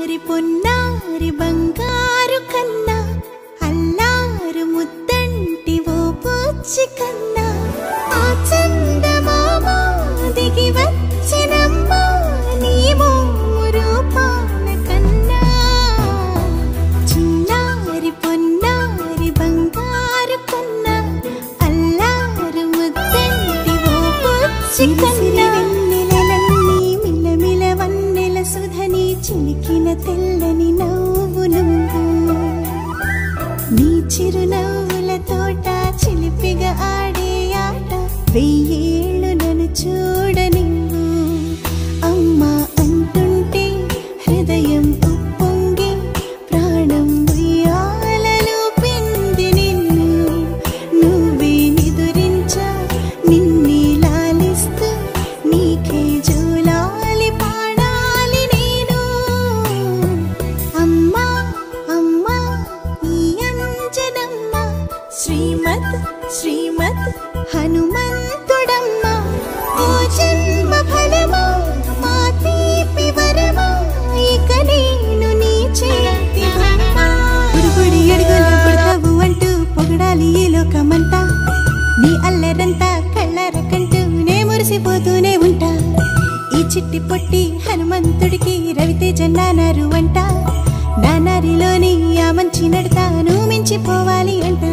చిన్నారి పొన్నారి బంగారు కన్నా అల్లారు ముద్దంటి ఓ పూచి కన్నా ఆ చందమామ దిగి వచ్చినమ్మా నీ రూపాల కన్నా చిన్నారి పొన్నారి బంగారు కన్నా అల్లారు ముద్దంటి ఓ పూచి కన్నా మిలమిల వన్నెల సుధని చిలికిన తెల్లని నవ్వు నువ్వు నీ చిరునవ్వుల తోట చిలిపిగా ఆడే ఆట వెయ్యేళ్ళు నన్ను చూడనివ్వు అమ్మా అంటుంటే హృదయం ఉప్పొంగి ప్రాణం ఉయ్యాలలో పిండి నిన్ను నువ్వే నిదురించా నిన్నే లాలిస్తూ నీకే జోలాలి పాడాలి నేను అమ్మా అమ్మా ఈ అంజనమ్మ శ్రీమత్ శ్రీమత్ హనుమంతుడమ్మ ఓ జన్మ ఫలమా మా తీపి వరమా ఇక నేను నీ చేతి గుడిగుడి అడుగులు పుడతావు అంటూ పొగడాలి ఈ లోకమంతా నీ అల్లరంతా కళ్ళరకంటూ నే మురిసిపోతూనే ఉంటా ఈ చిట్టి పొట్టి హనుమంతుడికి రవితేజ నానారు అంట నానారిలోని ఆ మంచి నడతాను మించిపోవాలి అంట